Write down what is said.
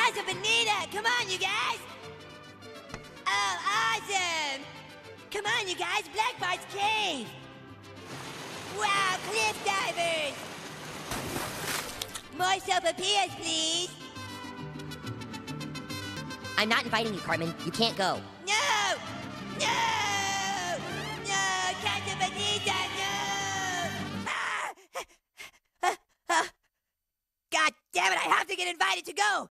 Casa bonita! Come on, you guys! Oh, awesome! Come on, you guys, Black Bart's cave! Wow, cliff divers! More sopapillas, please! I'm not inviting you, Cartman. You can't go. No! No! No! Casa bonita, no! Ah! God damn it, I have to get invited to go!